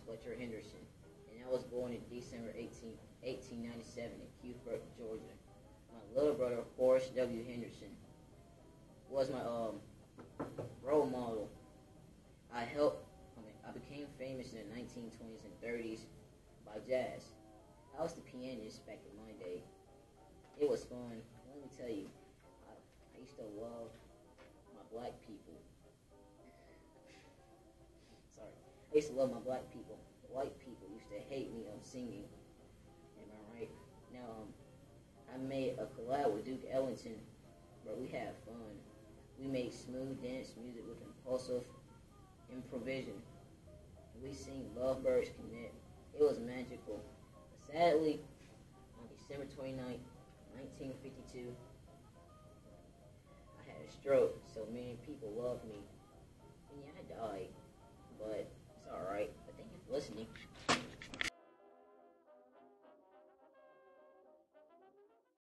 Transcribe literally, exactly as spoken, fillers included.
Fletcher Henderson, and I was born in December eighteenth, eighteen ninety-seven in Cuthbert, Georgia. My little brother, Horace W. Henderson, was my um, role model. I helped, I, mean, I became famous in the nineteen twenties and thirties by jazz. I was the pianist back in my day. It was fun. Let me tell you, I, I used to love my black people. Sorry. I used to love my black people. White people used to hate me on singing. Am I right? Now, um, I made a collab with Duke Ellington, where we had fun. We made smooth dance music with impulsive improvisation. We sing Lovebirds Connect. It was magical. But sadly, on December twenty-ninth, nineteen fifty-two, I had a stroke, so many people loved me. And yeah, I died, but it's alright. But thank you for listening.